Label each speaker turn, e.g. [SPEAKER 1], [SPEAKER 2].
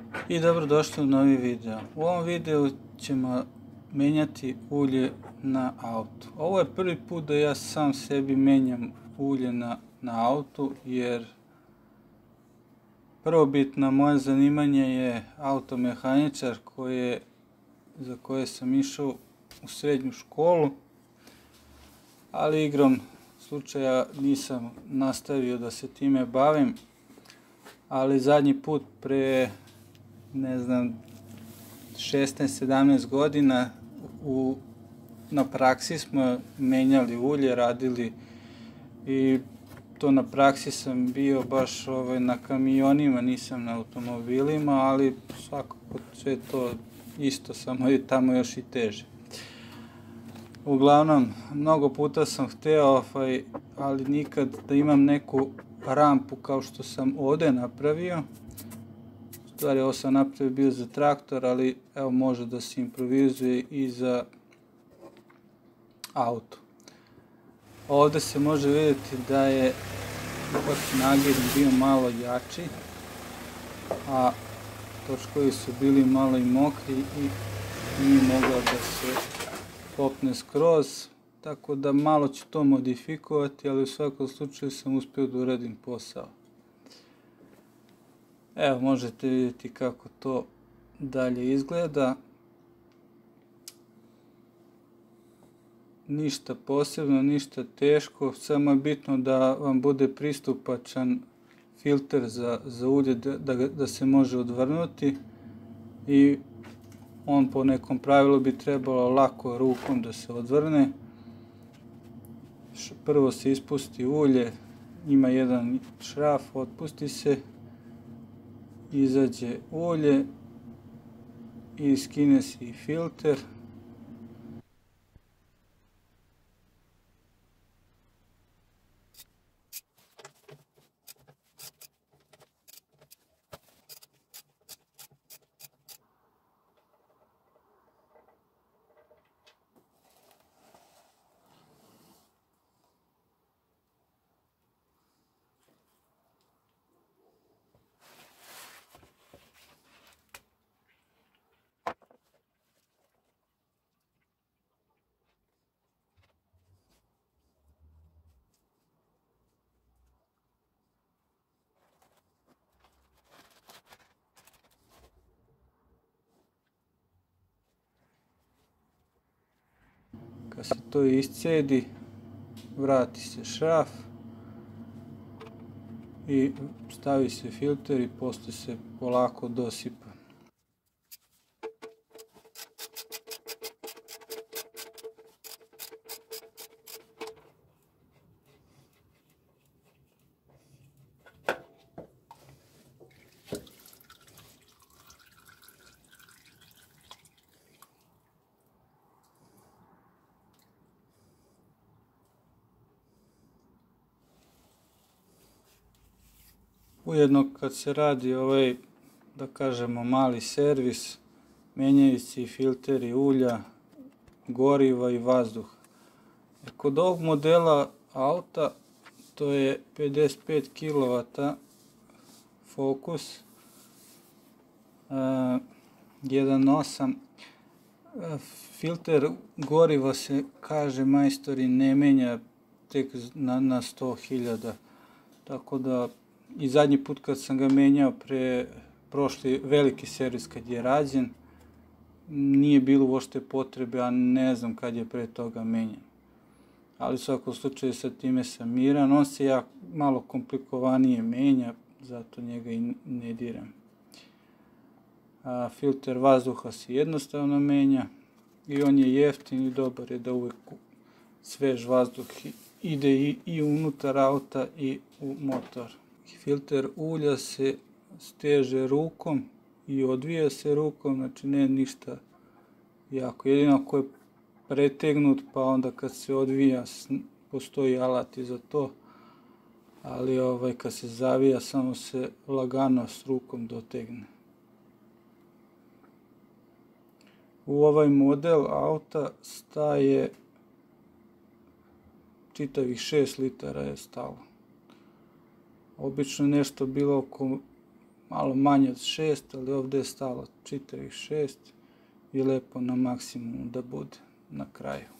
[SPEAKER 1] I dobrodošli u novi video. U ovom videu ćemo menjati ulje na auto. Ovo je prvi put da ja sam sebi menjam ulje na auto, jer prvobitno moje zanimanje je automehaničar za koje sam išao u srednju školu, ali igrom slučaja nisam nastavio da se time bavim. Ali zadnji put pre 16-17 godina na praksi smo menjali ulje, radili, i to na praksi sam bio baš na kamionima, nisam na automobilima, ali svakako sve to isto, samo je tamo još i teže. Uglavnom, mnogo puta sam hteo, ali nikad da imam neku rampu kao što sam ovde napravio. U stvari, ovo sam napravio bio za traktor, ali evo može da se improvizuje i za auto. Ovde se može vidjeti da je ipak nagib bio malo jači, a točkovi su bili malo i mokri i nije mogao da se popne skroz, tako da malo ću to modifikovati, ali u svakom slučaju sam uspio da uradim posao. Evo, možete vidjeti kako to dalje izgleda. Ništa posebno, ništa teško, samo je bitno da vam bude pristupačan filter za ulje, da se može odvrnuti, i on po nekom pravilu bi trebalo lako rukom da se odvrne. Prvo se ispusti ulje, ima jedan šraf, otpusti se, izađe ulje i skine se i filter. Kad se to iscedi, vrati se šraf i stavi se filter i posle se polako dosipa. Ujedno, kad se radi da kažemo, mali servis, menjaju se i filteri ulja, goriva i vazduha. Kod ovog modela auta, to je 55 kW Focus 1.8. Filter goriva se, kaže majstori, ne menja tek na 100.000, tako da i zadnji put kad sam ga menjao prošli veliki servis kad je rađen, nije bilo uopšte potrebe, a ne znam kad je pre toga menjan. Ali u svakom slučaju sa time sam miran. On se malo komplikovanije menja, zato njega i ne diram. Filter vazduha se jednostavno menja i on je jeftin i dobar je da uvek svež vazduh ide i unutar auta i u motor. Filter ulja se steže rukom i odvija se rukom, znači ne ništa jako. Jedino ako je pretegnut, pa onda kad se odvija postoji alat i za to, ali kad se zavija samo se lagano s rukom dotegne. U ovaj model auta staje čitavih 6 litara je stalo. Obično nešto bilo oko malo manje od 6, ali ovdje je stalo čitavih 6 i lepo na maksimumu da bude na kraju.